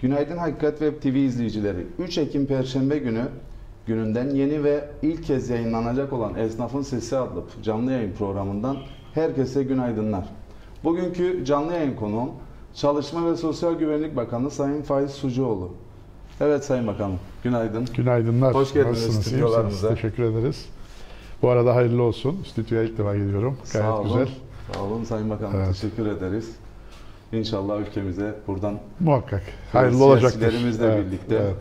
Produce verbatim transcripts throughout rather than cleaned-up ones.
Günaydın Hakikat Web T V izleyicileri. üç Ekim Perşembe günü gününden yeni ve ilk kez yayınlanacak olan Esnafın Sesi adlı canlı yayın programından herkese günaydınlar. Bugünkü canlı yayın konuğum Çalışma ve Sosyal Güvenlik Bakanı Sayın Faiz Sucuoğlu. Evet Sayın Bakanım, günaydın. Günaydınlar. Hoş geldiniz stüdyolarımıza. Teşekkür ederiz. Bu arada hayırlı olsun. Stüdyoya ilk defa geliyorum. Gayet Sağ olun. güzel. Sağ olun Sayın Bakanım. Evet. Teşekkür ederiz. İnşallah ülkemize buradan muhakkak hayırlı olacaktır. Siyasilerimizle evet, birlikte evet.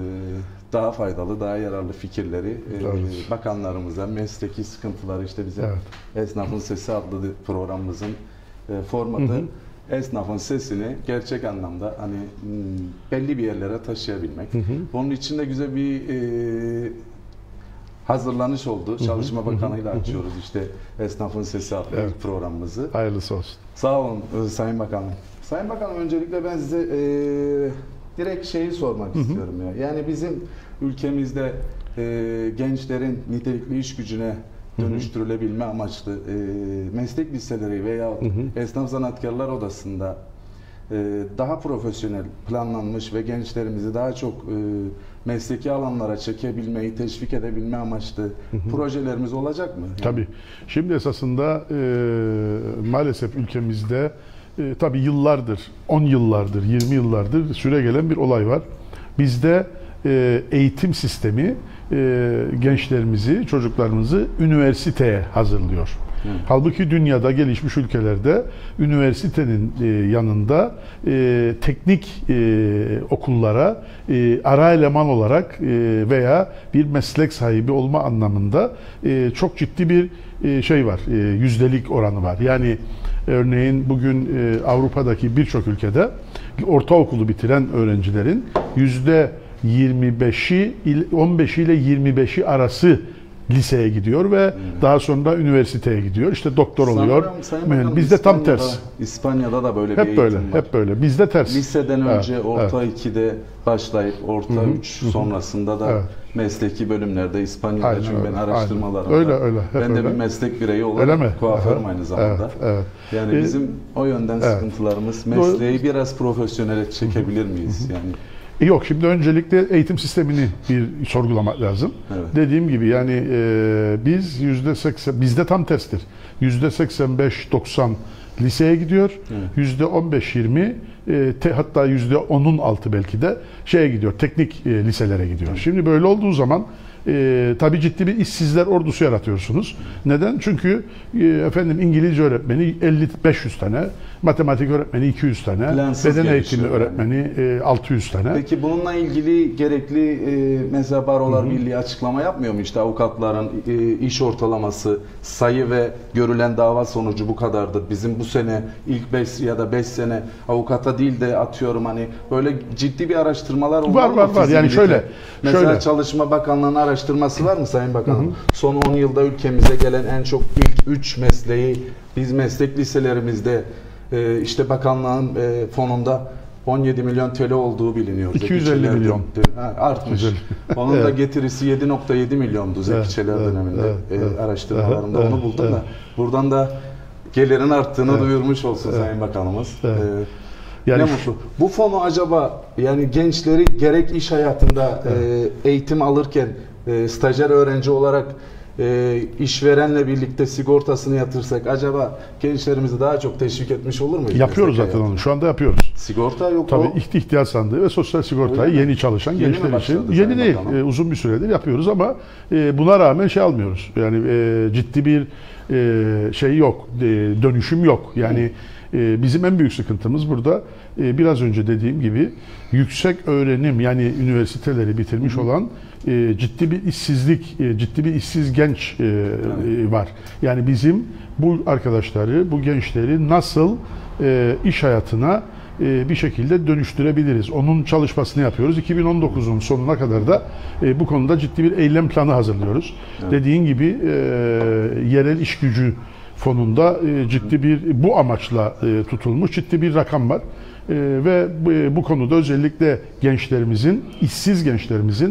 E, daha faydalı, daha yararlı fikirleri e, bakanlarımıza, mesleki sıkıntıları işte bize evet. Esnafın Sesi adlı programımızın e, formatı hı hı. Esnafın sesini gerçek anlamda hani belli bir yerlere taşıyabilmek. Hı hı. Bunun için de güzel bir e, hazırlanış oldu. Çalışma Bakanı'yla açıyoruz işte Esnafın Sesi adlı evet. programımızı. Hayırlısı olsun. Sağ olun Sayın Bakanım. Sayın Bakanım, öncelikle ben size e, direkt şeyi sormak hı hı. istiyorum ya. Yani bizim ülkemizde e, gençlerin nitelikli iş gücüne dönüştürülebilme amaçlı e, meslek liseleri veya hı hı. esnaf sanatkarlar odasında e, daha profesyonel planlanmış ve gençlerimizi daha çok e, mesleki alanlara çekebilmeyi, teşvik edebilme amaçlı hı hı. projelerimiz olacak mı? Yani? Tabii. Şimdi esasında e, maalesef ülkemizde e, tabii yıllardır, on yıllardır, yirmi yıllardır süre gelen bir olay var. Bizde e, eğitim sistemi e, gençlerimizi, çocuklarımızı üniversiteye hazırlıyor. Hı. Halbuki dünyada gelişmiş ülkelerde üniversitenin e, yanında e, teknik e, okullara e, ara eleman olarak e, veya bir meslek sahibi olma anlamında e, çok ciddi bir e, şey var, e, yüzdelik oranı var. Yani örneğin bugün e, Avrupa'daki birçok ülkede ortaokulu bitiren öğrencilerin yüzde yirmi beşi, on beşi ile yirmi beşi arası liseye gidiyor ve hmm. daha sonra üniversiteye gidiyor. İşte doktor oluyor. Yani bizde tam ters. İspanya'da da böyle hep bir eğitim böyle, var. Hep böyle. Bizde ters. Liseden önce evet, orta evet. ikide başlayıp orta Hı-hı. üç sonrasında da evet. mesleki bölümlerde İspanya'da aynen, çünkü ben araştırmalarımda öyle, öyle, ben de öyle. bir meslek bireyi olarak kuaförüm aynı zamanda. Evet, evet. Yani ee, bizim o yönden evet. sıkıntılarımız mesleği biraz profesyonele çekebilir miyiz? Hı-hı. Yani Yok, şimdi öncelikle eğitim sistemini bir sorgulamak lazım. Evet. Dediğim gibi yani e, biz yüzde seksen, bizde tam terstir. yüzde seksen beş doksan liseye gidiyor. Yüzde on beş yirmi e, hatta yüzde onun altı belki de şeye gidiyor, teknik e, liselere gidiyor. Evet. Şimdi böyle olduğu zaman e, tabii ciddi bir işsizler ordusu yaratıyorsunuz. Neden? Çünkü e, efendim İngilizce öğretmeni elli beş yüz tane, matematik öğretmeni iki yüz tane, plansız beden eğitimi yani. öğretmeni e, altı yüz tane. Peki bununla ilgili gerekli e, mesela Barolar Hı-hı. Birliği açıklama yapmıyor mu? İşte avukatların e, iş ortalaması, sayı ve görülen dava sonucu bu kadardır. Bizim bu sene ilk beş ya da beş sene avukata değil de atıyorum hani böyle ciddi bir araştırmalar olmalı var, var, var. Yani şöyle, mesela şöyle. Çalışma Bakanlığı'nın araştırması var mı Sayın Bakanım? Hı hı. Son on yılda ülkemize gelen en çok ilk üç mesleği biz meslek liselerimizde e, işte bakanlığın e, fonunda on yedi milyon T L olduğu biliniyor. iki yüz elli milyon. Ha, artmış. Onun evet. da getirisi yedi nokta yedi milyondu Zeki Çeler evet, döneminde evet, e, evet, araştırmalarında evet, onu buldum evet. da. Buradan da gelirin arttığını evet. duyurmuş olsun evet. Sayın Bakanımız. Evet. E, Yani ne mutlu. Bu fonu acaba yani gençleri gerek iş hayatında evet. e, eğitim alırken e, stajyer öğrenci olarak e, işverenle birlikte sigortasını yatırsak acaba gençlerimizi daha çok teşvik etmiş olur muyuz? Yapıyoruz zaten hayatı? Onu. Şu anda yapıyoruz. Sigorta yok. Tabii o. ihtiyaç sandığı ve sosyal sigortayı yeni çalışan yeni gençler için yeni değil. E, uzun bir süredir yapıyoruz ama e, buna rağmen şey almıyoruz. Yani e, ciddi bir e, şey yok. E, dönüşüm yok. Yani e, bizim en büyük sıkıntımız burada e, biraz önce dediğim gibi yüksek öğrenim yani üniversiteleri bitirmiş Hı. olan e, ciddi bir işsizlik, e, ciddi bir işsiz genç e, evet. var. Yani bizim bu arkadaşları, bu gençleri nasıl e, iş hayatına e, bir şekilde dönüştürebiliriz? Onun çalışmasını yapıyoruz. iki bin on dokuzun sonuna kadar da e, bu konuda ciddi bir eylem planı hazırlıyoruz. Evet. Dediğin gibi e, yerel iş gücü fonunda e, ciddi bir bu amaçla e, tutulmuş ciddi bir rakam var. E, ve bu, bu konuda özellikle gençlerimizin, işsiz gençlerimizin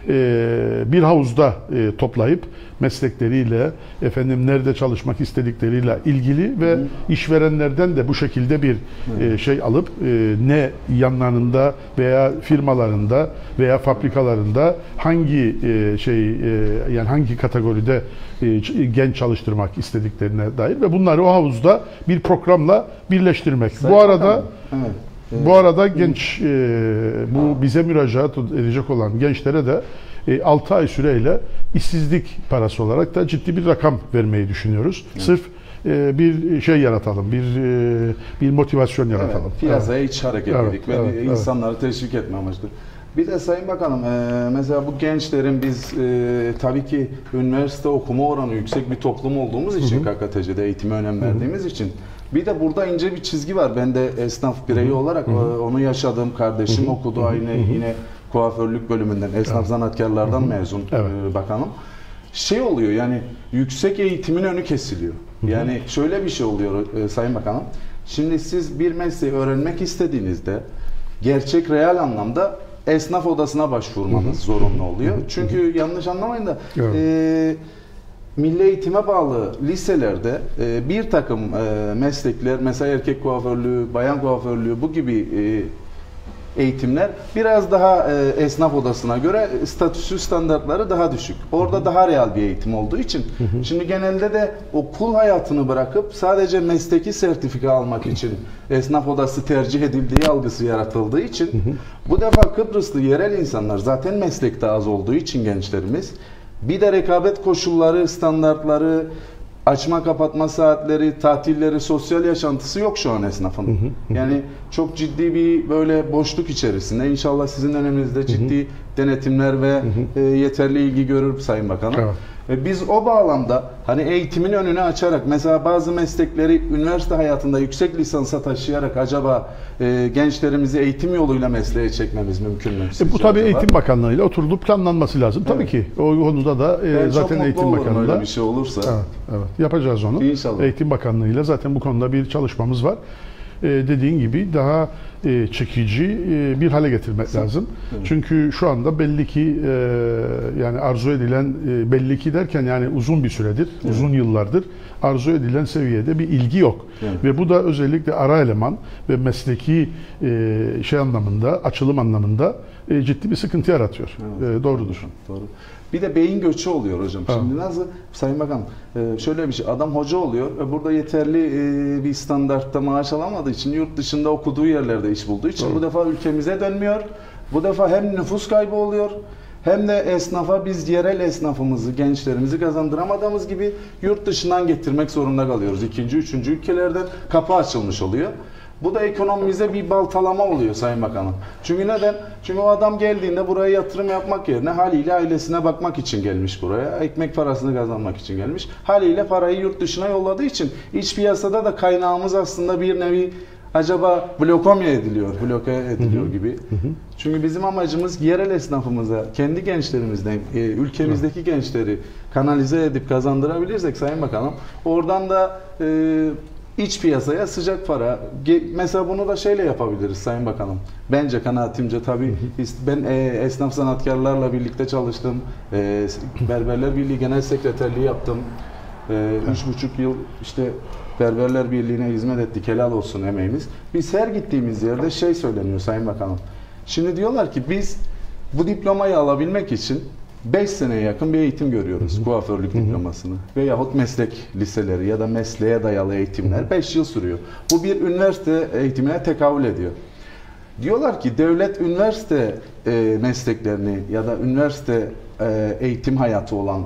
e, bir havuzda e, toplayıp meslekleriyle, efendim nerede çalışmak istedikleriyle ilgili ve Hı. işverenlerden de bu şekilde bir e, şey alıp e, ne yanlarında veya firmalarında veya fabrikalarında hangi e, şey e, yani hangi kategoride e, genç çalıştırmak istediklerine dair ve bunları o havuzda bir programla birleştirmek. Sayın Bu arada Bakanım, evet. bu arada genç, e, bu bize müracaat edecek olan gençlere de e, altı ay süreyle işsizlik parası olarak da ciddi bir rakam vermeyi düşünüyoruz. Evet. Sırf e, bir şey yaratalım, bir e, bir motivasyon yaratalım. Evet, piyasaya evet. iç hareketlilik evet, ve evet, insanları evet. teşvik etme amaçlı. Bir de Sayın Bakanım, e, mesela bu gençlerin biz e, tabii ki üniversite okuma oranı yüksek bir toplum olduğumuz için, hı hı. K K T C'de eğitime önem verdiğimiz hı hı. için bir de burada ince bir çizgi var. Ben de esnaf bireyi hı hı. olarak hı hı. onu yaşadığım kardeşim hı hı. okudu aynı hı hı. yine kuaförlük bölümünden, esnaf evet. zanatkarlardan hı hı. mezun evet. e, bakanım. Şey oluyor yani yüksek eğitimin önü kesiliyor. Hı hı. Yani şöyle bir şey oluyor e, Sayın Bakanım. Şimdi siz bir mesleği öğrenmek istediğinizde gerçek real anlamda esnaf odasına başvurmanız hı hı. zorunlu oluyor. Çünkü hı hı. yanlış anlamayın da evet. e, milli eğitime bağlı liselerde e, bir takım e, meslekler, mesela erkek kuaförlüğü, bayan kuaförlüğü bu gibi e, eğitimler biraz daha e, esnaf odasına göre statüsü, standartları daha düşük. Orada hı hı. daha real bir eğitim olduğu için hı hı. şimdi genelde de okul hayatını bırakıp sadece mesleki sertifika almak için esnaf odası tercih edildiği algısı yaratıldığı için hı hı. bu defa Kıbrıslı yerel insanlar zaten meslekte az olduğu için gençlerimiz bir de rekabet koşulları, standartları, açma kapatma saatleri, tatilleri, sosyal yaşantısı yok şu an esnafın. Hı hı. Yani çok ciddi bir böyle boşluk içerisinde. İnşallah sizin döneminizde ciddi hı hı. denetimler ve hı hı. E, yeterli ilgi görür Sayın Bakanım. Evet. Ve biz o bağlamda hani eğitimin önünü açarak mesela bazı meslekleri üniversite hayatında yüksek lisansa taşıyarak acaba e, gençlerimizi eğitim yoluyla mesleğe çekmemiz mümkün mü? E, bu tabii acaba? Eğitim Bakanlığı ile oturulup planlanması lazım. Evet. Tabii ki o konuda da e, zaten Eğitim Bakanlığı öyle bir şey olursa. Evet, evet. Yapacağız onu. İnşallah. Eğitim Bakanlığı ile zaten bu konuda bir çalışmamız var. E, dediğin gibi daha e, çekici e, bir hale getirmek Sen, lazım. Evet. Çünkü şu anda belli ki e, yani arzu edilen e, belli ki derken yani uzun bir süredir, evet. uzun yıllardır arzu edilen seviyede bir ilgi yok. Evet. Ve bu da özellikle ara eleman ve mesleki e, şey anlamında, açılım anlamında e, ciddi bir sıkıntı yaratıyor. Evet. E, doğrudur. Doğru. Bir de beyin göçü oluyor hocam. Ha. Şimdi nasıl Sayın Bakan şöyle bir şey, adam hoca oluyor ve burada yeterli bir standartta maaş alamadığı için yurt dışında okuduğu yerlerde iş bulduğu için Doğru. bu defa ülkemize dönmüyor. Bu defa hem nüfus kaybı oluyor hem de esnafa biz yerel esnafımızı, gençlerimizi kazandıramadığımız gibi yurt dışından getirmek zorunda kalıyoruz. İkinci, üçüncü ülkelerden kapı açılmış oluyor. Bu da ekonomimize bir baltalama oluyor Sayın Bakanım. Çünkü neden? Çünkü o adam geldiğinde buraya yatırım yapmak yerine haliyle ailesine bakmak için gelmiş buraya. Ekmek parasını kazanmak için gelmiş. Haliyle parayı yurt dışına yolladığı için iç piyasada da kaynağımız aslında bir nevi acaba blokomya ediliyor, bloke ediliyor gibi. Hı hı. Çünkü bizim amacımız yerel esnafımıza, kendi gençlerimizden, ülkemizdeki hı. gençleri kanalize edip kazandırabilirsek Sayın Bakanım, oradan da e, İç piyasaya sıcak para. Mesela bunu da şeyle yapabiliriz Sayın Bakanım. Bence kanaatimce tabii ben e, esnaf sanatkarlarla birlikte çalıştım. E, Berberler Birliği Genel Sekreterliği yaptım. E, üç buçuk yıl işte Berberler Birliği'ne hizmet ettik. Helal olsun emeğimiz. Biz her gittiğimiz yerde şey söyleniyor Sayın Bakanım. Şimdi diyorlar ki biz bu diplomayı alabilmek için beş seneye yakın bir eğitim görüyoruz, hı hı. kuaförlük hı hı. diplomasını. Veyahut meslek liseleri ya da mesleğe dayalı eğitimler beş yıl sürüyor. Bu bir üniversite eğitimine tekabül ediyor. Diyorlar ki devlet üniversite e, mesleklerini ya da üniversite e, eğitim hayatı olan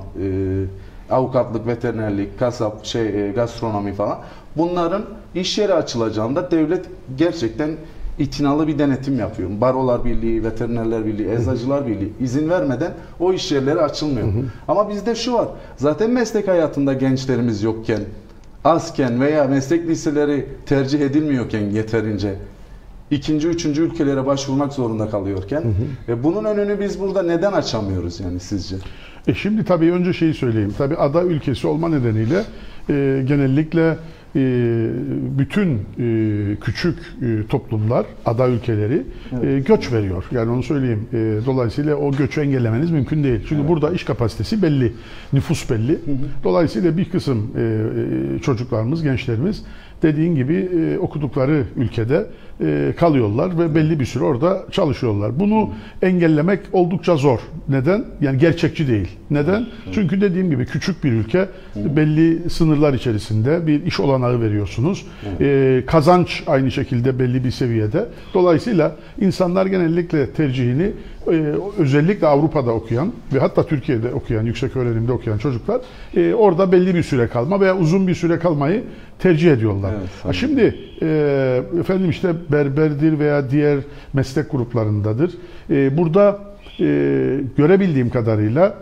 e, avukatlık, veterinerlik, kasap, şey, e, gastronomi falan bunların iş yeri açılacağında devlet gerçekten itinalı bir denetim yapıyor. Barolar Birliği, Veterinerler Birliği, Eczacılar Birliği izin vermeden o iş yerleri açılmıyor. Hı hı. Ama bizde şu var. Zaten meslek hayatında gençlerimiz yokken, azken veya meslek liseleri tercih edilmiyorken yeterince ikinci, üçüncü ülkelere başvurmak zorunda kalıyorken hı hı. E bunun önünü biz burada neden açamıyoruz yani sizce? E şimdi tabii önce şeyi söyleyeyim. Tabii ada ülkesi olma nedeniyle e, genellikle bütün e, küçük e, toplumlar, ada ülkeleri Evet. e, göç veriyor. Yani onu söyleyeyim. E, dolayısıyla o göçü engellemeniz mümkün değil. Çünkü Evet. burada iş kapasitesi belli, nüfus belli. Hı hı. Dolayısıyla bir kısım e, e, çocuklarımız, gençlerimiz dediğin gibi e, okudukları ülkede e, kalıyorlar ve belli bir süre orada çalışıyorlar. Bunu engellemek oldukça zor. Neden? Yani gerçekçi değil. Neden? Çünkü dediğim gibi küçük bir ülke, belli sınırlar içerisinde bir iş olanağı veriyorsunuz. E, kazanç aynı şekilde belli bir seviyede. Dolayısıyla insanlar genellikle tercihini e, özellikle Avrupa'da okuyan ve hatta Türkiye'de okuyan, yüksek öğrenimde okuyan çocuklar e, orada belli bir süre kalma veya uzun bir süre kalmayı tercih ediyorlar. Evet, ha şimdi e, efendim işte berberdir veya diğer meslek gruplarındadır. E, burada e, görebildiğim kadarıyla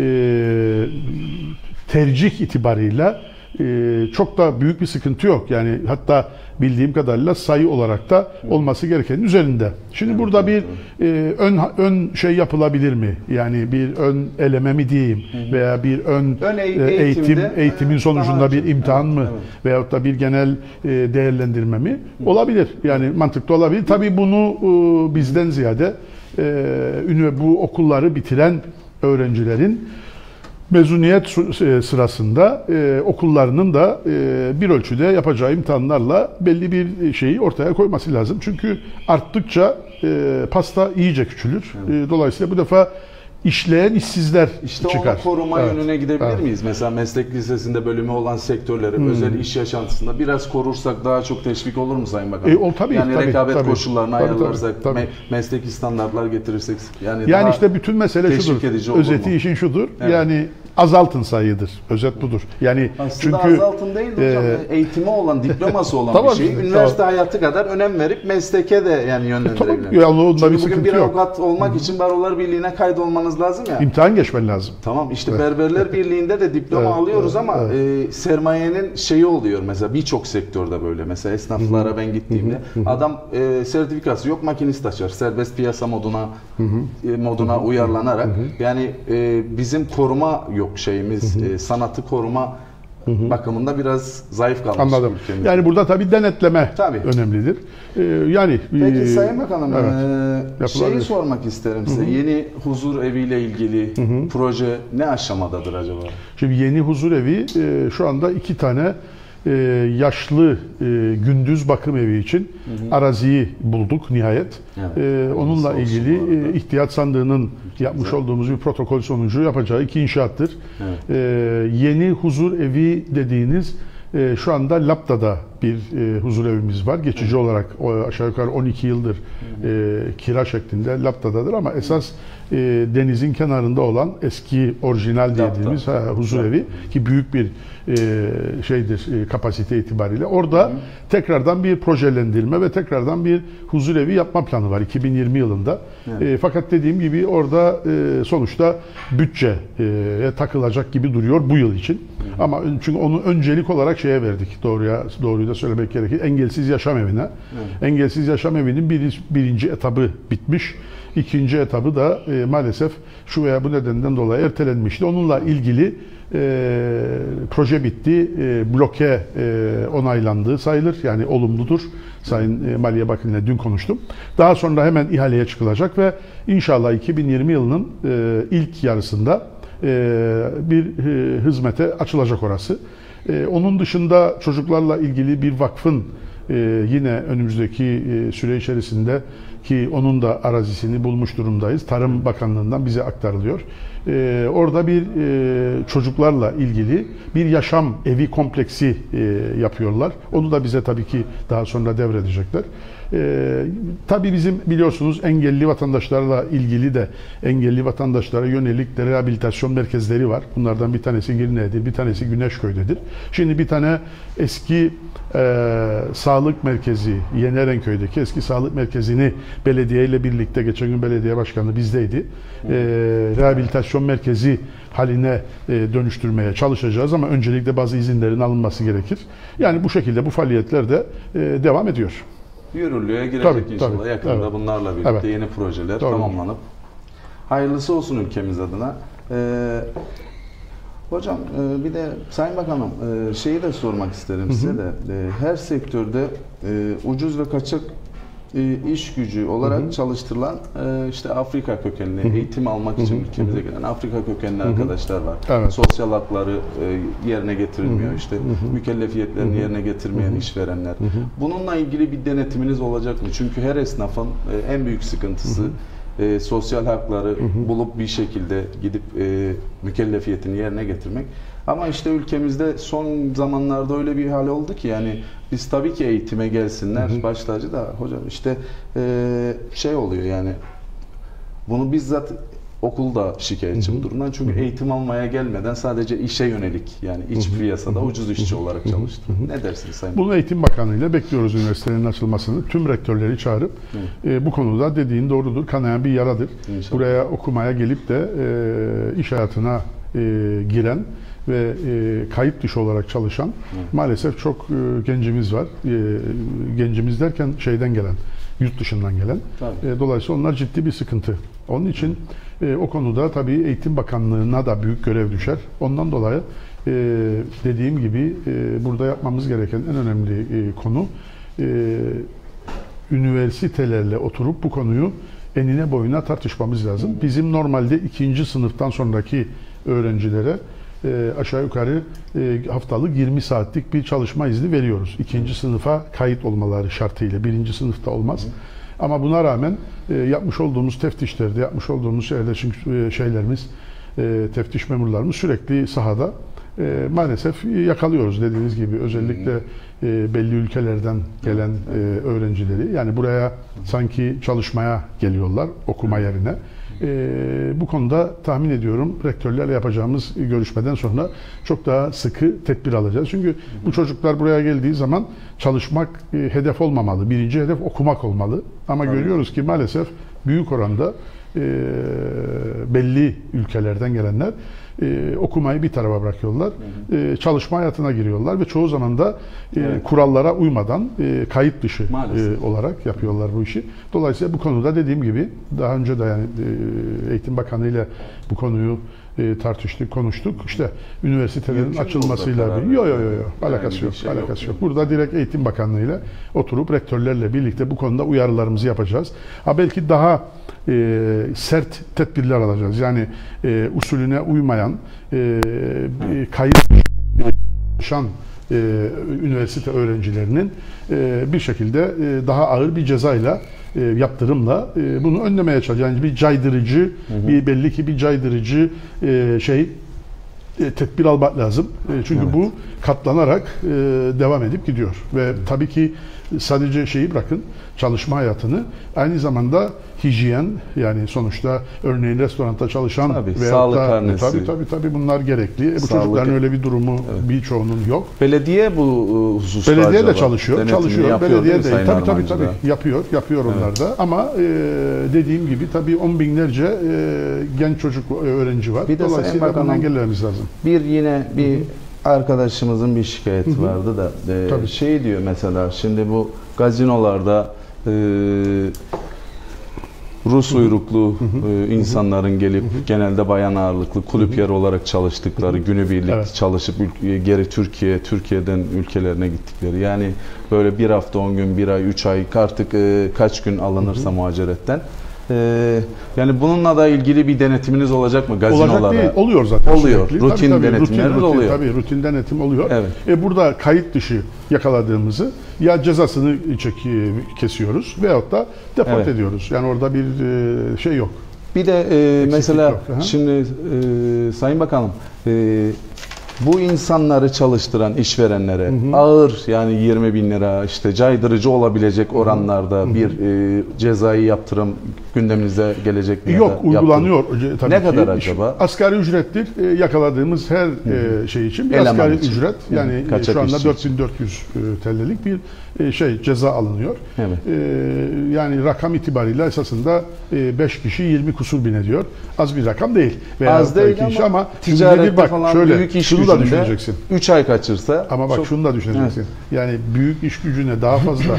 e, tercih itibarıyla e, çok da büyük bir sıkıntı yok. Yani hatta bildiğim kadarıyla sayı olarak da olması gerekenin üzerinde. Şimdi evet, burada bir e, ön ön şey yapılabilir mi? Yani bir ön eleme mi diyeyim veya bir ön, ön eğitim eğitimde, eğitimin sonucunda bir imtihan evet, mı evet. veyahut da bir genel e, değerlendirme mi? Olabilir. Yani mantıklı olabilir. Tabii bunu e, bizden ziyade e, bu okulları bitiren öğrencilerin mezuniyet sırasında e, okullarının da e, bir ölçüde yapacağı imtihanlarla belli bir şeyi ortaya koyması lazım. Çünkü arttıkça e, pasta iyice küçülür. Evet. E, dolayısıyla bu defa işleyen işsizler işte çıkar. İşte onu koruma evet. yönüne gidebilir evet. miyiz? Mesela meslek lisesinde bölümü olan sektörleri hmm. özel iş yaşantısında biraz korursak daha çok teşvik olur mu Sayın Bakan? E, o, tabii, yani tabii, rekabet tabii. koşullarını tabii, ayarlarsak, tabii, tabii. Me mesleki standartlar getirirsek yani, yani işte bütün mesele şudur. Özeti mu? işin şudur. Evet. Yani azaltın sayıdır. Özet budur. Yani aslında çünkü azaltın değil de hocam, e, eğitimi olan, diploması olan tamam, bir şey. Üniversite tamam. hayatı kadar önem verip mesleke de yani yönlendirebilir. E, tamam. Yani Çünkü bir bugün bir yok. avukat olmak Hı-hı. için Barolar Birliği'ne kaydolmanız lazım ya. İmtihan geçmen lazım. Tamam işte evet. Berberler Birliği'nde de diploma evet, alıyoruz evet, ama evet. E, sermayenin şeyi oluyor mesela birçok sektörde böyle. Mesela esnaflara Hı-hı. ben gittiğimde Hı-hı. adam e, sertifikası yok, makinist açar. Serbest piyasa moduna e, moduna Hı-hı. uyarlanarak Hı-hı. yani e, bizim koruma yok şeyimiz e, sanatı koruma Hı hı. bakımında biraz zayıf kalmış. Anladım. Ülkemizde. Yani burada tabii denetleme tabii. önemlidir. Ee, yani Peki e, Sayın Bakanım, evet, e, şeyi sormak isterim size. Hı hı. Yeni huzur eviyle ilgili hı hı. proje ne aşamadadır acaba? Şimdi yeni huzur evi e, şu anda iki tane e, yaşlı e, gündüz bakım evi için hı hı. araziyi bulduk nihayet. Evet. E, onunla Nasıl ilgili e, ihtiyaç sandığının yapmış evet. olduğumuz bir protokol sonucu yapacağı iki inşaattır. Evet. E, yeni huzur evi dediğiniz e, şu anda Lapta'da bir e, huzur evimiz var. Geçici evet. olarak o, aşağı yukarı on iki yıldır e, kira şeklinde Lapta'dadır ama esas e, denizin kenarında olan eski orijinal dediğimiz ha, huzur Lapta. evi ki büyük bir e, şeydir e, kapasite itibariyle. Orada Hı. tekrardan bir projelendirme ve tekrardan bir huzur evi yapma planı var iki bin yirmi yılında. Evet. E, fakat dediğim gibi orada e, sonuçta bütçeye takılacak gibi duruyor bu yıl için. Hı. Ama çünkü onu öncelik olarak şeye verdik. Doğruya doğruyu da söylemek gerekir. Engelsiz Yaşam Evi'ne. Evet. Engelsiz Yaşam Evi'nin bir, birinci etabı bitmiş. İkinci etabı da e, maalesef şu veya bu nedenden dolayı ertelenmişti. Onunla ilgili e, proje bitti. E, bloke e, onaylandığı sayılır. Yani olumludur. Sayın e, Maliye Bakanı'yla dün konuştum. Daha sonra hemen ihaleye çıkılacak ve inşallah iki bin yirmi yılının e, ilk yarısında e, bir e, hizmete açılacak orası. E, onun dışında çocuklarla ilgili bir vakfın e, yine önümüzdeki e, süre içerisinde ki onun da arazisini bulmuş durumdayız. Tarım Bakanlığı'ndan bize aktarılıyor. E, orada bir e, çocuklarla ilgili bir yaşam evi kompleksi e, yapıyorlar. Onu da bize tabii ki daha sonra devredecekler. Ee, tabii bizim biliyorsunuz engelli vatandaşlarla ilgili de engelli vatandaşlara yönelik de rehabilitasyon merkezleri var. Bunlardan bir tanesi Girne'dir, bir tanesi Güneşköy'dedir. Şimdi bir tane eski e, sağlık merkezi, Yeni Erenköy'deki eski sağlık merkezini belediye ile birlikte, geçen gün belediye başkanı bizdeydi. E, rehabilitasyon merkezi haline e, dönüştürmeye çalışacağız ama öncelikle bazı izinlerin alınması gerekir. Yani bu şekilde bu faaliyetler de e, devam ediyor. Yürürlüğe girecek tabii, inşallah. Tabii, Yakında evet. bunlarla birlikte evet. yeni projeler Doğru. tamamlanıp hayırlısı olsun ülkemiz adına. Ee, Hocam e, bir de Sayın Bakanım e, şeyi de sormak isterim size de. E, Her sektörde e, ucuz ve kaçak e, iş gücü olarak hı hı. çalıştırılan e, işte Afrika kökenli hı hı. eğitim almak için hı hı. ülkemize gelen Afrika kökenli hı hı. arkadaşlar var. Evet. Sosyal hakları e, yerine getirilmiyor. Hı hı. İşte hı hı. mükellefiyetlerini hı hı. yerine getirmeyen hı hı. işverenler. Hı hı. Bununla ilgili bir denetiminiz olacak mı? Çünkü her esnafın e, en büyük sıkıntısı hı hı. E, sosyal hakları hı hı. bulup bir şekilde gidip e, mükellefiyetini yerine getirmek. Ama işte ülkemizde son zamanlarda öyle bir hal oldu ki yani biz tabii ki eğitime gelsinler hı hı. baş tacı da hocam işte e, şey oluyor yani bunu bizzat okulda şikayetçi bu durumdan. Çünkü hı hı. eğitim almaya gelmeden sadece işe yönelik yani iç hı hı. piyasada hı hı. ucuz işçi hı hı. olarak çalıştı. Hı hı. Ne dersiniz Sayın? Bunu Eğitim Bakanı ile bekliyoruz üniversitelerin açılmasını. Tüm rektörleri çağırıp e, bu konuda dediğin doğrudur. Kanayan bir yaradır. İnşallah. Buraya okumaya gelip de e, iş hayatına e, giren ve e, kayıt dışı olarak çalışan evet. maalesef çok e, gencimiz var. E, gencimiz derken şeyden gelen, yurt dışından gelen. E, dolayısıyla onlar ciddi bir sıkıntı. Onun için e, o konuda tabii Eğitim Bakanlığı'na da büyük görev düşer. Ondan dolayı e, dediğim gibi e, burada yapmamız gereken en önemli e, konu e, üniversitelerle oturup bu konuyu enine boyuna tartışmamız lazım. Bizim normalde ikinci sınıftan sonraki öğrencilere e, aşağı yukarı e, haftalık yirmi saatlik bir çalışma izni veriyoruz. İkinci sınıfa kayıt olmaları şartıyla. Birinci sınıfta olmaz. Ama buna rağmen e, yapmış olduğumuz teftişlerde, yapmış olduğumuz şeyler, çünkü şeylerimiz, e, teftiş memurlarımız sürekli sahada. E, maalesef yakalıyoruz dediğiniz gibi. Özellikle e, belli ülkelerden gelen e, öğrencileri. Yani buraya sanki çalışmaya geliyorlar okuma yerine. E, bu konuda tahmin ediyorum rektörlerle yapacağımız görüşmeden sonra çok daha sıkı tedbir alacağız. Çünkü bu çocuklar buraya geldiği zaman çalışmak e, hedef olmamalı. Birinci hedef okumak olmalı. Ama Tabii. görüyoruz ki maalesef büyük oranda e, belli ülkelerden gelenler e, okumayı bir tarafa bırakıyorlar. Hı hı. E, çalışma hayatına giriyorlar ve çoğu zaman da e, evet. kurallara uymadan e, kayıt dışı e, olarak yapıyorlar bu işi. Dolayısıyla bu konuda dediğim gibi daha önce de yani e, Eğitim Bakanı ile bu konuyu e, tartıştık, konuştuk. İşte üniversitelerin Mümkün açılmasıyla bir yok yok yok alakası yani yok, şey alakası yok. yok. Burada direkt Eğitim Bakanlığı ile oturup rektörlerle birlikte bu konuda uyarılarımızı yapacağız. Ha belki daha e, sert tedbirler alacağız. Yani e, usulüne uymayan e, kayıt çalışan e, üniversite öğrencilerinin e, bir şekilde e, daha ağır bir cezayla e, yaptırımla e, bunu önlemeye çalışacağız. Yani bir caydırıcı, hı hı. bir belli ki bir caydırıcı e, şey e, tedbir almak lazım. E, çünkü evet. bu katlanarak e, devam edip gidiyor ve tabii ki sadece şeyi bırakın, çalışma hayatını, aynı zamanda hijyen, yani sonuçta örneğin restoranda çalışan tabii, veyahut sağlık da karnesi. tabii tabii tabii bunlar gerekli. E, bu sağlık, çocukların öyle bir durumu evet. birçoğunun yok. Belediye bu hususta Belediye acaba de çalışıyor, çalışıyor. Belediye de tabii tabii tabii yapıyor, yapıyor evet. onlar da. Ama e, dediğim gibi tabii on binlerce e, genç çocuk öğrenci var. Bir de dolayısıyla bunu engellememiz lazım. Bir yine bir Hı-hı. arkadaşımızın bir şikayeti Hı-hı. vardı da e, şey diyor mesela şimdi bu gazinolarda e, Rus uyruklu hı hı. E, insanların gelip hı hı. genelde bayan ağırlıklı kulüp hı hı. yeri olarak çalıştıkları, hı hı. günübirlik evet. çalışıp geri Türkiye, Türkiye'den ülkelerine gittikleri. Yani böyle bir hafta, on gün, bir ay, üç ay artık e, kaç gün alınırsa hı hı. muhaciretten. Ee, yani bununla da ilgili bir denetiminiz olacak mı gazinolara? Olacak değil, oluyor zaten. Oluyor. Sürekli. Rutin tabii, tabii, denetimleriniz rutin, oluyor. Tabii rutin denetim oluyor. Evet. E, burada kayıt dışı yakaladığımızı ya cezasını çek, kesiyoruz veyahut da deport evet. ediyoruz. Yani orada bir e, şey yok. Bir de e, mesela yok. Şimdi e, Sayın Bakanım e, bu insanları çalıştıran işverenlere hı hı. ağır yani yirmi bin lira işte caydırıcı olabilecek oranlarda hı hı. bir e, cezai yaptırım gündeminizde gelecek mi? Yok uygulanıyor. Tabii ne ki. kadar acaba? Asgari ücrettir. E, yakaladığımız her e, şey için bir Eleman asgari için. ücret yani e, şu anda dört bin dört yüz T L'lik bir e, şey ceza alınıyor. Evet. E, yani rakam itibariyle esasında e, beş kişi yirmi kusur bin ediyor. Az bir rakam değil. Veya Az değil ama, kişi ama ticarette bak, falan şöyle, büyük iş şunu da düşüneceksin. üç ay kaçırsa. Ama bak çok... şunu da düşüneceksin. Evet. Yani büyük iş gücüne daha fazla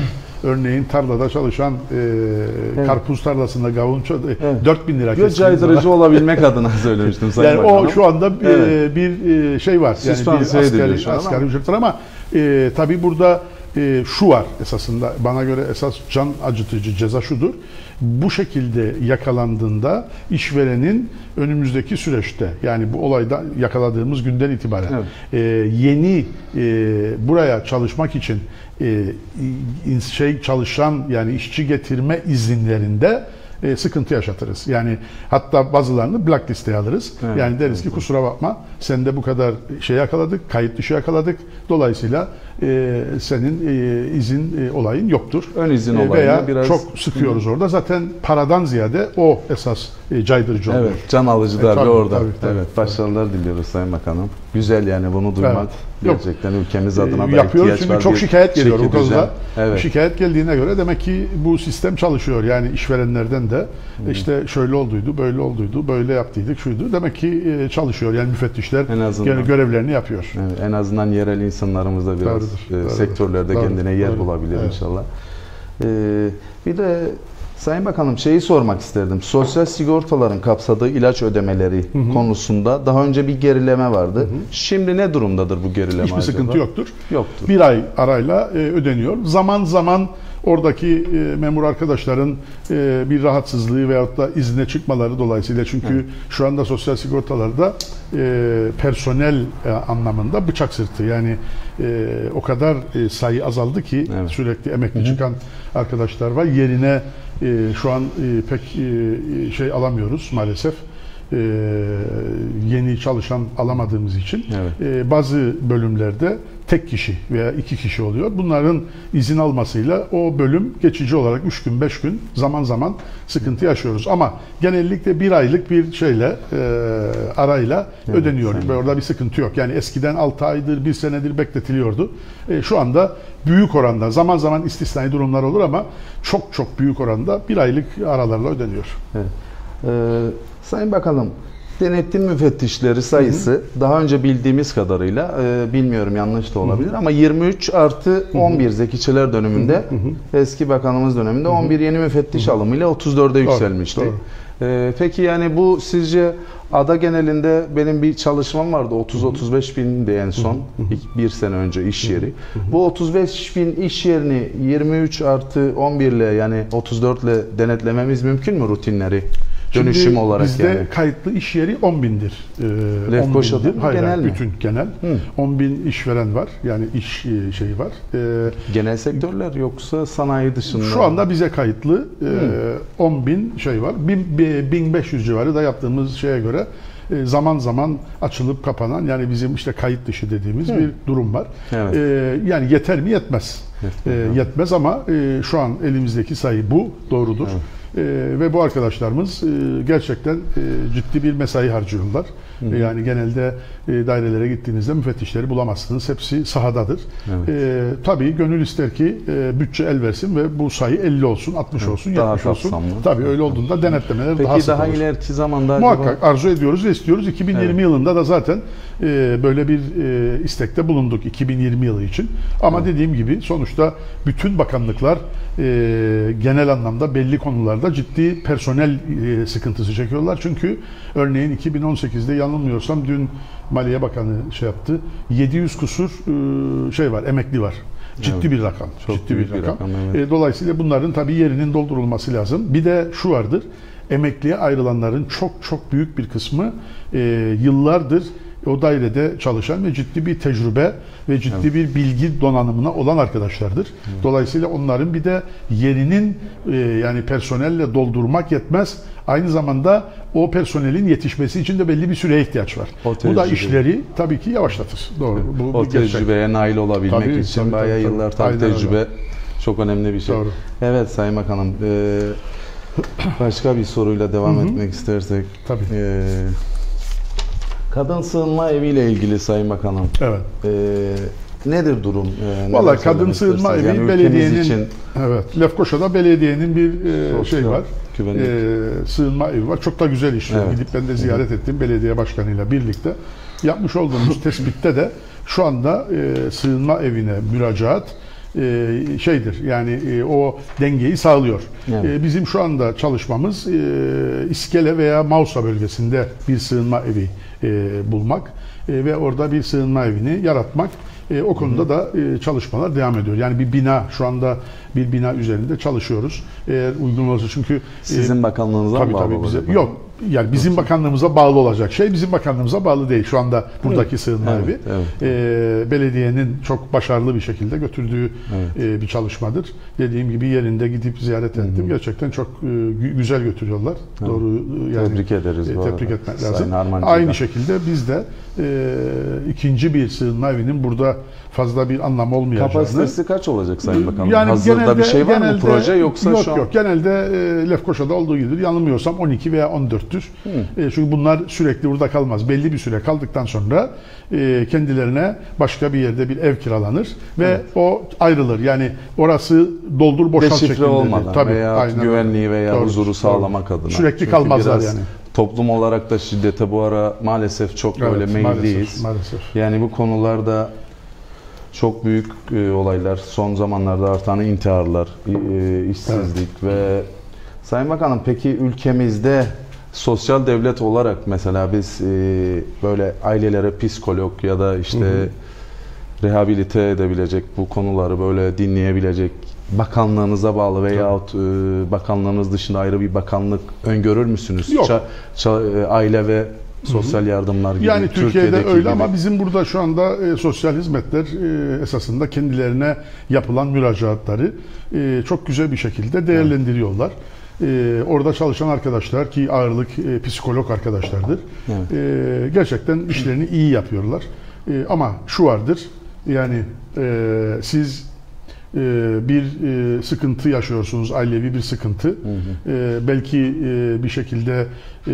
örneğin tarlada çalışan e, Evet. karpuz tarlasında gavun ço- Evet. dört bin lira Göz kestiğiniz caydırıcı zaman- olabilmek adına söylemiştim Sayın yani Bakanım. o şu anda e, Evet. bir e, şey var. Yani bir Süspanse ediliyor asgari, şu an asgari ama. ücret var ama e, tabii burada e, şu var esasında bana göre esas can acıtıcı ceza şudur. Bu şekilde yakalandığında işverenin önümüzdeki süreçte yani bu olayda yakaladığımız günden itibaren Evet. e, yeni e, buraya çalışmak için e, in- şey çalışan yani işçi getirme izinlerinde e, sıkıntı yaşatırız. Yani hatta bazılarını blacklisteye alırız. Evet, Yani deriz evet, ki kusura bakma sende bu kadar şey yakaladık, kayıt dışı yakaladık. Dolayısıyla e, senin e, izin e, olayın yoktur. Ön izin E, olayına veya biraz- çok sıkıyoruz orada. Zaten paradan ziyade o esas e, caydırıcı oluyor. Evet, can alıcı darbe E, tabii, orada. tabii, tabii, evet, başarılar diliyoruz Sayın Bakanım. Güzel yani bunu duymak Evet. Yok. gerçekten ülkemiz adına da E, yapıyoruz ihtiyaç çünkü var. çok bir şikayet geliyor bu çeki düzen. konuda. Evet. Şikayet geldiğine göre demek ki bu sistem çalışıyor. Yani işverenlerden de işte şöyle olduydu, böyle olduydu, böyle yaptıydık, şuydu. Demek ki e, çalışıyor. Yani müfettişler En azından. gene görevlerini yapıyor. Evet, en azından yerel insanlarımız da biraz Doğrudur, e, doğrudur. sektörlerde Doğru, kendine yer doğru. bulabilir Evet. inşallah. E, bir de Sayın Bakanım şeyi sormak isterdim. Sosyal sigortaların kapsadığı ilaç ödemeleri konusunda daha önce bir gerileme vardı. Şimdi ne durumdadır bu gerileme Hiçbir acaba? sıkıntı yoktur. Yoktur. Bir ay arayla e, ödeniyor. Zaman zaman oradaki e, memur arkadaşların e, bir rahatsızlığı veyahut da izne çıkmaları dolayısıyla çünkü Evet. şu anda sosyal sigortalarda e, personel e, anlamında bıçak sırtı yani e, o kadar e, sayı azaldı ki Evet. sürekli emekli çıkan arkadaşlar var. Yerine e, şu an e, pek e, şey alamıyoruz maalesef. E, yeni çalışan alamadığımız için Evet. e, bazı bölümlerde tek kişi veya iki kişi oluyor. Bunların izin almasıyla o bölüm geçici olarak üç gün beş gün zaman zaman sıkıntı yaşıyoruz. Ama genellikle bir aylık bir şeyle e, arayla Evet, ödeniyor. sayın. Ve orada bir sıkıntı yok. Yani eskiden altı aydır bir senedir bekletiliyordu. E, şu anda büyük oranda zaman zaman istisnai durumlar olur ama çok çok büyük oranda bir aylık aralarla ödeniyor. Evet. Ee, Sayın Bakanım, denetim müfettişleri sayısı daha önce bildiğimiz kadarıyla e, bilmiyorum yanlış da olabilir ama yirmi üç artı on bir Zekiçiler döneminde eski bakanımız döneminde on bir yeni müfettiş alımıyla otuz dörde yükselmişti. doğru. Ee, peki yani bu sizce ada genelinde benim bir çalışmam vardı otuz otuz beş bindi en son ilk bir sene önce iş yeri. Bu otuz beş bin iş yerini yirmi üç artı on bir ile yani otuz dört ile denetlememiz mümkün mü rutinleri? Dönüşüm Şimdi olarak bizde yani. kayıtlı iş yeri on bindir. Ee, Lefkoşa'da on bindir. mı, Hayır, genel hayır, mi? bütün genel. Hı. on bin işveren var. Yani iş e, şeyi var. Ee, Genel sektörler yoksa sanayi dışında? şu anda bize kayıtlı e, on bin şey var. bin- bi- bin beş yüz civarı da yaptığımız şeye göre e, zaman zaman açılıp kapanan yani bizim işte kayıt dışı dediğimiz bir durum var. Evet. E, yani yeter mi? Yetmez. Yetmez, E, evet. yetmez ama e, şu an elimizdeki sayı bu. Doğrudur. Evet. E, ve bu arkadaşlarımız e, gerçekten e, ciddi bir mesai harcıyorlar. E, yani genelde e, dairelere gittiğinizde müfettişleri bulamazsınız. Hepsi sahadadır. Evet. E, tabii gönül ister ki e, bütçe el versin ve bu sayı elli olsun, altmış Evet, olsun, daha yetmiş olsun. kapsamlı. Tabii öyle olduğunda denetlemeler Peki daha sık daha olur. ileriki zamanda Muhakkak acaba? arzu ediyoruz ve istiyoruz. iki bin yirmi Evet. yılında da zaten e, böyle bir e, istekte bulunduk iki bin yirmi yılı için. Ama Evet. dediğim gibi sonuçta bütün bakanlıklar e, genel anlamda belli konularda ciddi personel e, sıkıntısı çekiyorlar. Çünkü örneğin iki bin on sekizde yanılmıyorsam dün Maliye Bakanı şey yaptı. yedi yüz kusur e, şey var, emekli var. Ciddi Evet. bir rakam. Çok ciddi büyük bir bir rakam. rakam, evet. E, dolayısıyla bunların tabii yerinin doldurulması lazım. Bir de şu vardır. Emekliye ayrılanların çok çok büyük bir kısmı e, yıllardır o dairede çalışan ve ciddi bir tecrübe ve ciddi Evet. bir bilgi donanımına olan arkadaşlardır. Dolayısıyla onların bir de yerinin e, yani personelle doldurmak yetmez. Aynı zamanda o personelin yetişmesi için de belli bir süreye ihtiyaç var. O Bu da tecrübe. işleri tabii ki yavaşlatır. Doğru. Bu, O bir gerçek. tecrübeye nail olabilmek Tabii, için tabii, bayağı tabii, yıllar tabii. tabii Aynen tecrübe öyle. çok önemli bir şey. Doğru. Evet Sayın Bakanım, e, başka bir soruyla devam etmek istersek. Tabii. E, kadın sığınma eviyle ilgili Sayın Bakanım. Evet. E, nedir durum? E, neler Vallahi kadın söylemek sığınma istersiniz? evi Yani ülkemiz belediyenin için evet Lefkoşa'da belediyenin bir e, Sosyal şey var. güvenlik. E, sığınma evi var. Çok da güzel işliyor. Evet. Gidip ben de ziyaret ettim belediye başkanıyla birlikte. Yapmış olduğumuz tespitte de şu anda e, sığınma evine müracaat e, şeydir. Yani e, o dengeyi sağlıyor. Evet. E, bizim şu anda çalışmamız e, İskele veya Mausa bölgesinde bir sığınma evi e, bulmak e, ve orada bir sığınma evini yaratmak. E, o konuda da e, çalışmalar devam ediyor. Yani bir bina, şu anda bir bina üzerinde çalışıyoruz. Eğer uygun olursa, çünkü Sizin e, bakanlığınıza tabii, bağlı tabii bize, olacak mı? yok. Yani bizim Yoksa. bakanlığımıza bağlı olacak şey bizim bakanlığımıza bağlı değil. Şu anda buradaki evet. sığınma evet, evi evet. E, belediyenin çok başarılı bir şekilde götürdüğü evet. e, bir çalışmadır. Dediğim gibi yerinde gidip ziyaret ettim. Hı-hı. Gerçekten çok e, güzel götürüyorlar. Evet. Doğru yani. Tebrik ederiz. E, tebrik etmek lazım. Sayın Aynı şekilde biz de e, ikinci bir sığınma evinin burada fazla bir anlam olmayacağını. Kapasitesi kaç olacak Sayın Bakanım? Yani Hazırda genelde, bir şey var genelde, mı proje yoksa yok, şu an? Yok genelde e, Lefkoşa'da olduğu gibi yanılmıyorsam on iki veya on dörttür. E, çünkü bunlar sürekli burada kalmaz. Belli bir süre kaldıktan sonra e, kendilerine başka bir yerde bir ev kiralanır ve evet. o ayrılır. Yani orası doldur boşalt şekilde. Deşifre olmadan Tabii, veya güvenliği veya doğru, huzuru sağlamak doğru. adına. Sürekli Çünkü kalmazlar yani. Toplum olarak da şiddete bu ara maalesef çok evet, böyle meyilliyiz. Maalesef, maalesef. Yani bu konularda çok büyük e, olaylar, son zamanlarda artan intiharlar, e, işsizlik evet. ve Sayın Bakanım, peki ülkemizde sosyal devlet olarak mesela biz e, böyle ailelere psikolog ya da işte hı hı. rehabilite edebilecek, bu konuları böyle dinleyebilecek, bakanlığınıza bağlı veyahut e, bakanlığınız dışında ayrı bir bakanlık öngörür müsünüz? Yok. Ça, ça, e, aile ve sosyal yardımlar gibi. Yani Türkiye'de öyle gibi. Ama bizim burada şu anda e, sosyal hizmetler e, esasında kendilerine yapılan müracaatları e, çok güzel bir şekilde değerlendiriyorlar. E, orada çalışan arkadaşlar, ki ağırlık e, psikolog arkadaşlardır. Evet. E, gerçekten işlerini iyi yapıyorlar. E, ama şu vardır, yani e, siz bir sıkıntı yaşıyorsunuz, ailevi bir sıkıntı. Hı hı. Belki bir şekilde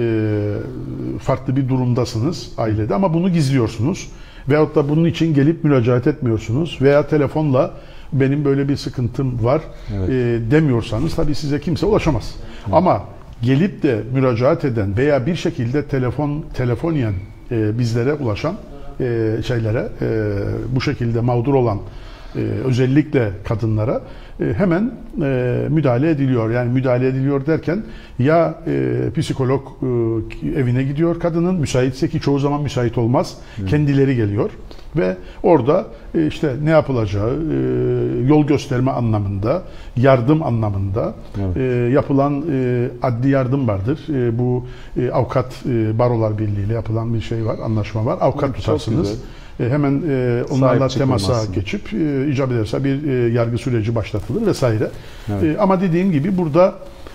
farklı bir durumdasınız ailede ama bunu gizliyorsunuz. Veyahut da bunun için gelip müracaat etmiyorsunuz. Veya telefonla benim böyle bir sıkıntım var evet. demiyorsanız tabii size kimse ulaşamaz. Hı. Ama gelip de müracaat eden veya bir şekilde telefon telefoniyen bizlere ulaşan şeylere, bu şekilde mağdur olan Ee, özellikle kadınlara e, hemen e, müdahale ediliyor. Yani müdahale ediliyor derken ya e, psikolog e, evine gidiyor kadının, müsaitse, ki çoğu zaman müsait olmaz, hmm. kendileri geliyor ve orada e, işte ne yapılacağı, e, yol gösterme anlamında, yardım anlamında evet. e, yapılan e, adli yardım vardır. E, bu e, avukat e, barolar birliği ile yapılan bir şey var, anlaşma var. Avukat evet, tutarsınız. Hemen e, onlarla temasa geçip e, icap ederse bir e, yargı süreci başlatılır vesaire. Evet. E, ama dediğim gibi burada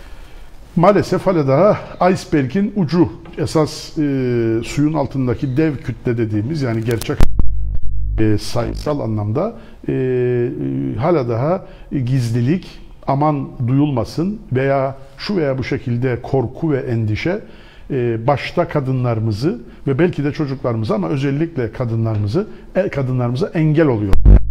maalesef hala daha iceberg'in ucu, esas e, suyun altındaki dev kütle dediğimiz, yani gerçek e, sayısal anlamda e, e, hala daha gizlilik, aman duyulmasın veya şu veya bu şekilde korku ve endişe başta kadınlarımızı ve belki de çocuklarımızı, ama özellikle kadınlarımızı kadınlarımıza engel oluyor.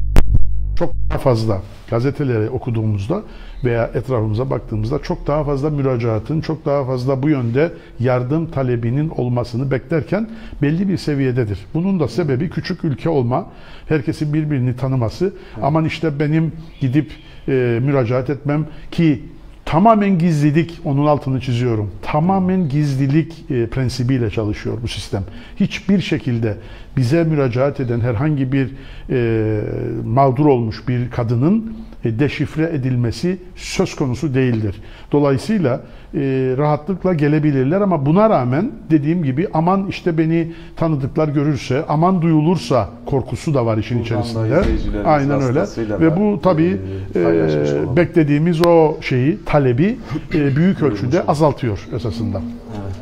Çok daha fazla gazeteleri okuduğumuzda veya etrafımıza baktığımızda çok daha fazla müracaatın, çok daha fazla bu yönde yardım talebinin olmasını beklerken belli bir seviyededir. Bunun da sebebi küçük ülke olma, herkesin birbirini tanıması. Evet. Aman işte benim gidip e, müracaat etmem, ki tamamen gizlilik, onun altını çiziyorum. Tamamen gizlilik e, prensibiyle çalışıyor bu sistem. Hiçbir şekilde bize müracaat eden herhangi bir e, mağdur olmuş bir kadının e, deşifre edilmesi söz konusu değildir. Dolayısıyla e, rahatlıkla gelebilirler ama buna rağmen dediğim gibi aman işte beni tanıdıklar görürse, aman duyulursa korkusu da var işin buradan içerisinde. Aynen öyle. Ve bu tabii e, e, beklediğimiz o şeyi, talebi e, büyük ölçüde azaltıyor esasında. Evet.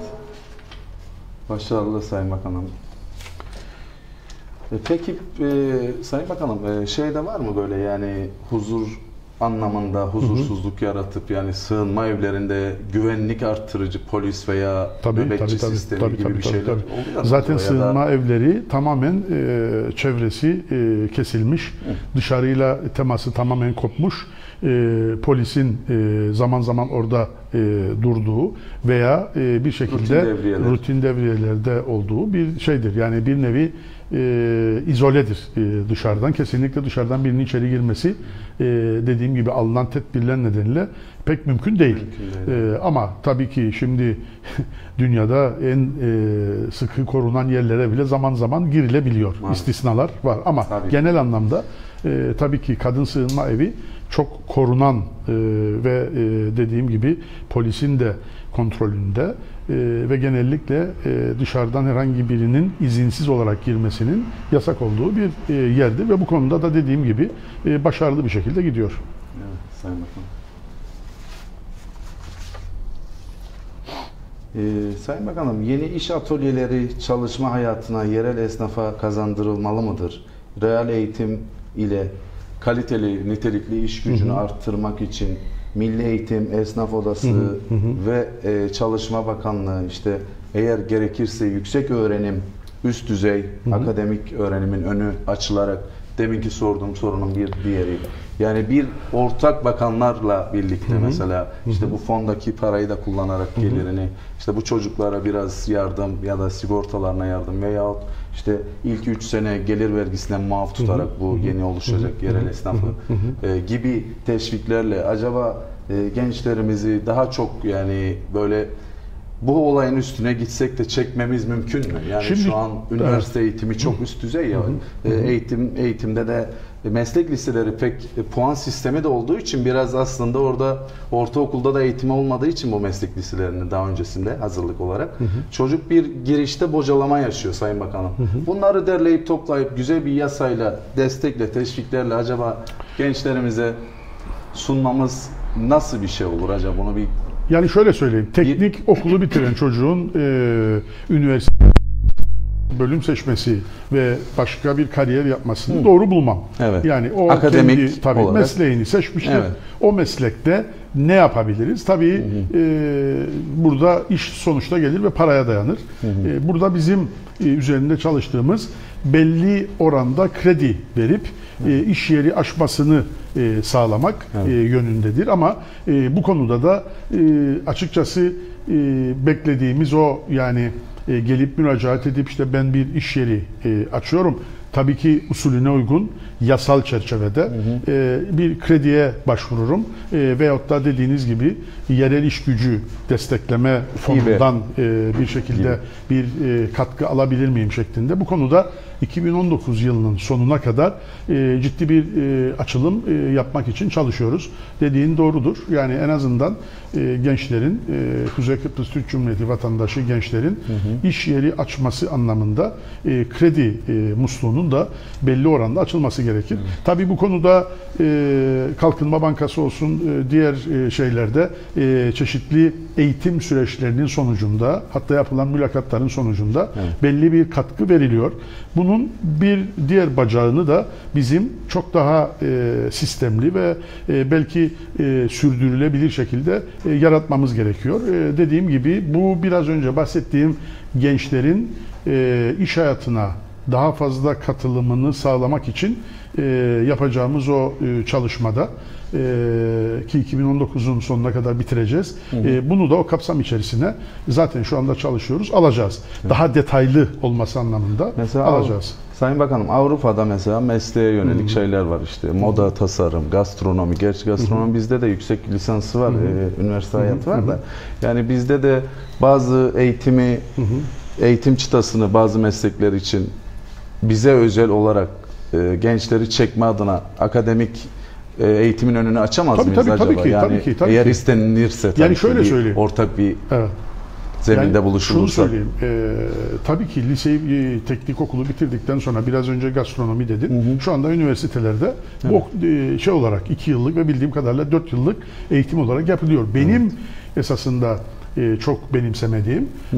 Başarılı Sayın Bakanım. Peki e, Sayın Bakanım, e, şey de var mı böyle, yani huzur anlamında huzursuzluk hı hı. yaratıp yani sığınma evlerinde güvenlik arttırıcı polis veya tabii, nöbetçi tabii, sistemi tabii, gibi tabii, bir şeyler tabii, tabii. oluyor mu? Zaten acaba? sığınma ya da... evleri tamamen e, çevresi e, kesilmiş, hı. dışarıyla teması tamamen kopmuş. E, polisin e, zaman zaman orada e, durduğu veya e, bir şekilde rutin, devriyeler. rutin devriyelerde olduğu bir şeydir. Yani bir nevi e, izoledir e, dışarıdan. Kesinlikle dışarıdan birinin içeri girmesi e, dediğim gibi alınan tedbirler nedeniyle pek mümkün değil. Mümkün değil. E, ama tabii ki şimdi dünyada en e, sıkı korunan yerlere bile zaman zaman girilebiliyor. Maalesef. İstisnalar var ama tabii. Genel anlamda e, tabii ki kadın sığınma evi çok korunan e, ve e, dediğim gibi polisin de kontrolünde e, ve genellikle e, dışarıdan herhangi birinin izinsiz olarak girmesinin yasak olduğu bir e, yerdir ve bu konuda da dediğim gibi e, başarılı bir şekilde gidiyor. Evet, Sayın Bakanım. Ee, Sayın Bakanım, yeni iş atölyeleri çalışma hayatına yerel esnafa kazandırılmalı mıdır? Real eğitim ile kaliteli, nitelikli iş gücünü hı hı. arttırmak için Milli Eğitim, Esnaf Odası hı hı hı. ve e, Çalışma Bakanlığı, işte eğer gerekirse yüksek öğrenim, üst düzey hı hı. akademik öğrenimin önü açılarak, deminki sorduğum sorunun bir diğeri, yani bir ortak bakanlarla birlikte hı hı. mesela işte bu fondaki parayı da kullanarak hı hı. gelirini, işte bu çocuklara biraz yardım ya da sigortalarına yardım veyahut işte ilk üç sene gelir vergisinden muaf tutarak bu yeni oluşacak yerel esnafı e, gibi teşviklerle acaba e, gençlerimizi daha çok yani böyle bu olayın üstüne gitsek de çekmemiz mümkün mü? Yani şimdi, şu an üniversite evet. eğitimi çok üst düzey ya. Hı hı. Eğitim eğitimde de meslek liseleri pek puan sistemi de olduğu için biraz aslında orada ortaokulda da eğitim olmadığı için bu meslek liselerinin daha öncesinde hazırlık olarak hı hı. çocuk bir girişte bocalama yaşıyor Sayın Bakanım. Hı hı. Bunları derleyip toplayıp güzel bir yasayla, destekle, teşviklerle acaba gençlerimize sunmamız nasıl bir şey olur acaba, bunu bir yani şöyle söyleyeyim, teknik okulu bitiren çocuğun e, üniversite bölüm seçmesi ve başka bir kariyer yapmasını Hı. doğru bulmam. Evet. Yani o akademik kendi tabii olarak. mesleğini seçmiştir. Evet. O meslekte ne yapabiliriz? Tabii hı hı. E, burada iş sonuçta gelir ve paraya dayanır. Hı hı. E, burada bizim e, üzerinde çalıştığımız belli oranda kredi verip e, iş yeri açmasını e, sağlamak evet. e, yönündedir. Ama e, bu konuda da e, açıkçası e, beklediğimiz o yani e, gelip müracaat edip işte ben bir iş yeri e, açıyorum. Tabii ki usulüne uygun yasal çerçevede hı hı. E, bir krediye başvururum e, veyahut da dediğiniz gibi yerel iş gücü destekleme fonundan e, bir şekilde bir e, katkı alabilir miyim şeklinde. Bu konuda iki bin on dokuz yılının sonuna kadar e, ciddi bir e, açılım e, yapmak için çalışıyoruz. Dediğin doğrudur. Yani en azından e, gençlerin, e, Kuzey Kıbrıs Türk Cumhuriyeti vatandaşı gençlerin hı hı. iş yeri açması anlamında e, kredi e, musluğunun da belli oranda açılması gerekir. Hı. Tabii bu konuda e, Kalkınma Bankası olsun, e, diğer e, şeylerde e, çeşitli eğitim süreçlerinin sonucunda, hatta yapılan mülakatların sonucunda evet. belli bir katkı veriliyor. Bunun bir diğer bacağını da bizim çok daha e, sistemli ve e, belki e, sürdürülebilir şekilde e, yaratmamız gerekiyor. E, dediğim gibi bu biraz önce bahsettiğim gençlerin e, iş hayatına daha fazla katılımını sağlamak için e, yapacağımız o e, çalışmada e, ki iki bin on dokuzun sonuna kadar bitireceğiz. Hı hı. E, bunu da o kapsam içerisine zaten şu anda çalışıyoruz, alacağız. Hı. Daha detaylı olması anlamında mesela alacağız. Sayın Bakanım, Avrupa'da mesela mesleğe yönelik hı hı. şeyler var işte. Moda, tasarım, gastronomi. Gerçi gastronomi hı hı. bizde de yüksek lisansı var, hı hı. E, üniversite hayatı var da. Yani bizde de bazı eğitimi, hı hı. eğitim çıtasını bazı meslekler için bize özel olarak e, gençleri çekme adına akademik e, eğitimin önünü açamaz tabii, mıyız tabii, acaba? Tabii ki, yani tabii ki, tabii eğer ki. istenilirse tabii yani şöyle ki söyleyeyim. ortak bir evet. zeminde yani buluşulursa. Şunu söyleyeyim. E, tabii ki liseyi, e, teknik okulu bitirdikten sonra biraz önce gastronomi dedin. Hı hı. Şu anda üniversitelerde evet. bu e, şey olarak iki yıllık ve bildiğim kadarıyla dört yıllık eğitim olarak yapılıyor. Benim evet. esasında e, çok benimsemediğim hı hı.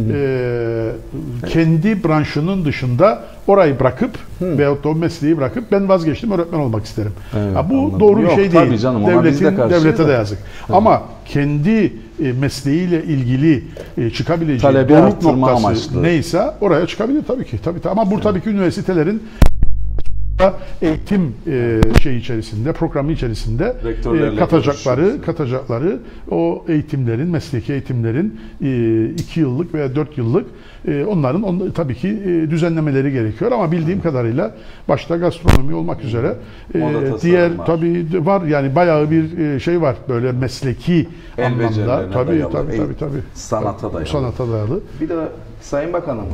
E, kendi branşının dışında orayı bırakıp hı. veyahut da o mesleği bırakıp ben vazgeçtim, öğretmen olmak isterim. Evet, ha, bu anladım. Doğru bir Yok, şey değil. Canım, Devletin, de devlete de yazık. Evet. Ama kendi e, mesleğiyle ilgili e, çıkabileceği talebi doruk noktası amaçlı. neyse oraya çıkabilir tabii ki. Tabii, tabii. Ama bu evet. tabii ki üniversitelerin eğitim e, şey içerisinde, programı içerisinde e, katacakları, katacakları o eğitimlerin, mesleki eğitimlerin e, iki yıllık veya dört yıllık e, onların on, tabii ki e, düzenlemeleri gerekiyor ama bildiğim kadarıyla başta gastronomi olmak üzere e, diğer var. Tabii var yani bayağı bir e, şey var böyle mesleki El anlamda tabii dayalı, tabii tabii tabii sanata dayalı. Sanata dayalı. Bir de Sayın Bakanım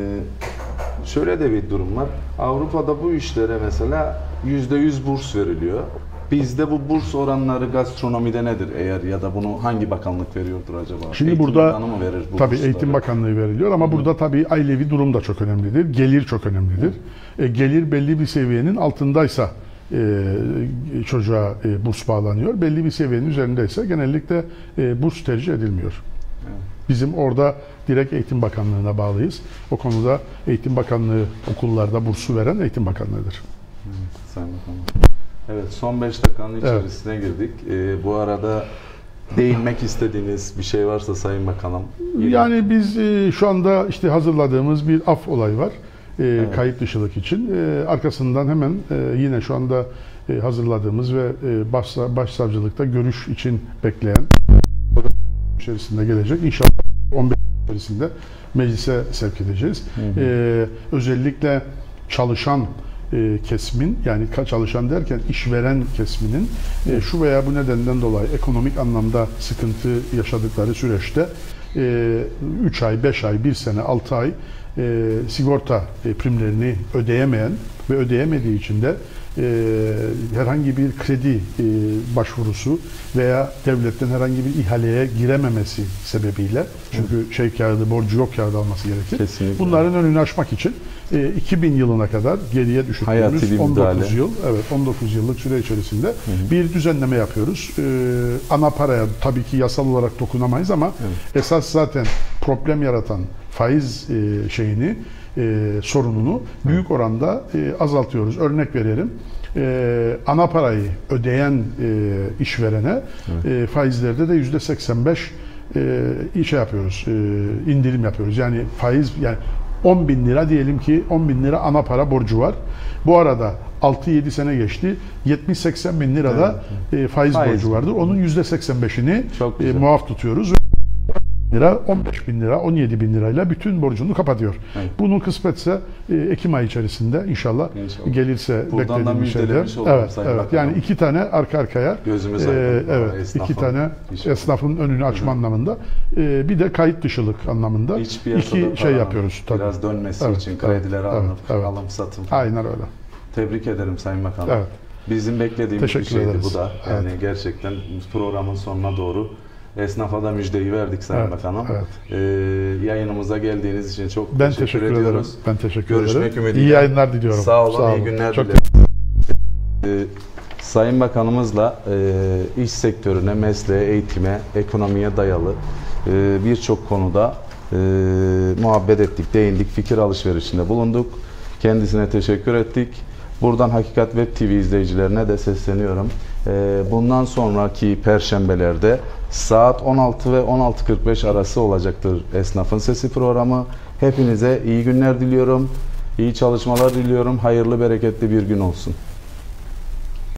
e, şöyle de bir durum var. Avrupa'da bu işlere mesela yüzde yüz burs veriliyor. Bizde bu burs oranları gastronomide nedir eğer ya da bunu hangi bakanlık veriyordur acaba? Şimdi Eğitim burada Bakanı mı verir bu tabii bursları? Eğitim Bakanlığı veriliyor ama Hı. burada tabii ailevi durum da çok önemlidir. Gelir çok önemlidir. E, gelir belli bir seviyenin altındaysa e, çocuğa e, burs bağlanıyor. Belli bir seviyenin üzerindeyse genellikle e, burs tercih edilmiyor. Evet. Bizim orada direkt Eğitim Bakanlığı'na bağlıyız. O konuda Eğitim Bakanlığı okullarda bursu veren Eğitim Bakanlığı'dır. Evet, Sayın Bakanım. Evet, son beş dakikanın içerisine evet. girdik. Ee, bu arada değinmek istediğiniz bir şey varsa Sayın Bakanım. Yine... Yani biz e, şu anda işte hazırladığımız bir af olayı var. E, evet. Kayıt dışılık için. E, arkasından hemen e, yine şu anda e, hazırladığımız ve e, baş, başsavcılıkta görüş için bekleyen içerisinde gelecek. İnşallah on beş içerisinde meclise sevk edeceğiz. Hı hı. E, özellikle çalışan E, kesimin yani çalışan derken işveren kesiminin e, şu veya bu nedenden dolayı ekonomik anlamda sıkıntı yaşadıkları süreçte e, üç ay, beş ay, bir sene, altı ay e, sigorta e, primlerini ödeyemeyen ve ödeyemediği için de e, herhangi bir kredi e, başvurusu veya devletten herhangi bir ihaleye girememesi sebebiyle çünkü şey kağıdı, borcu yok kağıdı alması gerekir. Kesinlikle. Bunların önünü açmak için e, iki bin yılına kadar geriye düşürdüğümüz on dokuz yıl, evet on dokuz yıllık süre içerisinde hı hı. bir düzenleme yapıyoruz. E, ana paraya tabii ki yasal olarak dokunamayız ama evet. esas zaten problem yaratan faiz e, şeyini e, sorununu büyük oranda e, azaltıyoruz. Örnek verelim. E, ana parayı ödeyen e, işverene evet. e, faizlerde de yüzde seksen beş e, şey yapıyoruz, e, indirim yapıyoruz. Yani faiz yani on bin lira diyelim ki on bin lira ana para borcu var. Bu arada altı yedi sene geçti. yetmiş seksen bin lirada evet. e, faiz, faiz borcu vardır. Onun yüzde seksen beşini e, muaf tutuyoruz. lira, on beş bin lira, on yedi bin lirayla bütün borcunu kapatıyor. Evet. Bunun kısmetse e, Ekim ayı içerisinde inşallah, inşallah. gelirse buradan beklediğimiz şeyler. Evet, evet. Yani iki tane arka arkaya gözümüz e, evet, esnafın, iki tane inşallah. esnafın önünü açma Hı-hı. anlamında e, bir de kayıt dışılık anlamında iki şey yapıyoruz. Tabii. Biraz dönmesi evet, için kredileri evet, alınıp evet, alım satım. Aynen öyle. Tebrik ederim Sayın Bakanım. Evet. Bizim beklediğimiz bir şeydi ederiz. bu da. Yani evet. gerçekten programın sonuna doğru esnafa da müjdeyi verdik Sayın evet, Bakanım. Evet. Ee, yayınımıza geldiğiniz için çok ben teşekkür, teşekkür ediyoruz. Ederim. Ben teşekkür Görüşmek ederim. ümidiyle. İyi yayınlar diliyorum. Sağ olun, Sağ olun. iyi günler çok dilerim. Ee, Sayın Bakanımızla e, iş sektörüne, mesleğe, eğitime, ekonomiye dayalı e, birçok konuda e, muhabbet ettik, değindik, fikir alışverişinde bulunduk. Kendisine teşekkür ettik. Buradan Hakikat Web T V izleyicilerine de sesleniyorum. Bundan sonraki perşembelerde saat on altı ve on altı kırk beş arası olacaktır Esnafın Sesi programı. Hepinize iyi günler diliyorum, iyi çalışmalar diliyorum, hayırlı bereketli bir gün olsun.